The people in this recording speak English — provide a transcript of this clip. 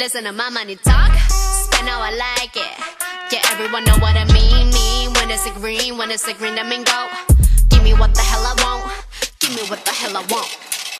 listen to my money talk. Spend how I like it. Yeah, everyone know what I mean. When it's a green, when it's a green, I mean go. Give me what the hell I want. Give me what the hell I want.